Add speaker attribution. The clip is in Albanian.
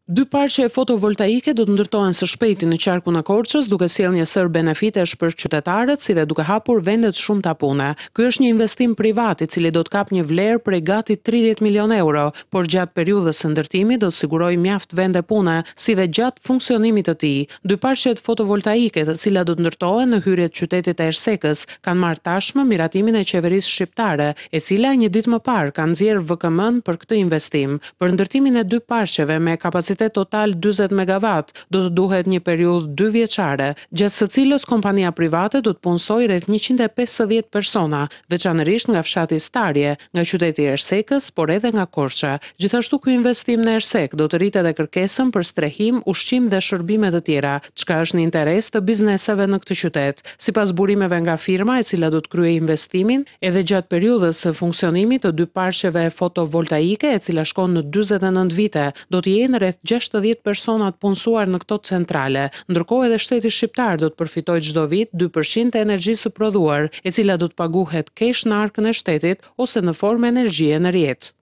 Speaker 1: Dy parqe fotovoltaike do të ndërtohen së shpejti në qarkun e Korçës, duke sjellë një sër benefitesh për qytetarët, si dhe duke hapur vende të shumta pune. Ky është një investim privat i cili do të kapë një vlerë prej gati 30 milion euro, por gjatë periudhës së ndërtimit do të sigurojë mjaft vende pune, si dhe gjatë funksionimit të tij. Dy parqet fotovoltaike, të cilat do të ndërtohen në hyrje të qytetit të Ersekës, kanë marrë tashmë miratimin e qeverisë shqiptare, e cila një ditë më parë ka nxjerrë VKM-n për këtë investim. Për ndërtimin e dy parqeve me kapacitet total 40 megawatt do të duhet një periudhë 2 vjeçare, gjatë së cilës kompania private do të punësojë rreth 150 persona, veçanërisht nga fshati Starje, nga qyteti i Ersekës, por edhe nga Korça. Gjithashtu ky investim në Ersek do të rritë edhe kërkesën për strehim, ushqim dhe shërbime të tjera, çka është në interes të bizneseve në këtë qytet. Sipas burimeve nga firma e cila do të kryejë investimin, edhe gjatë periudhës së funksionimit të dy parqeve fotovoltaike, e cila shkon në 49 vite, do të jenë rreth 60 persona të punësuar në këto centrale, ndërkohë edhe shteti shqiptar do të përfitojë çdo vit 2% të energjisë së prodhuar, e cila do të paguhet kesh në arkën e shtetit ose në formë energjie në rjet.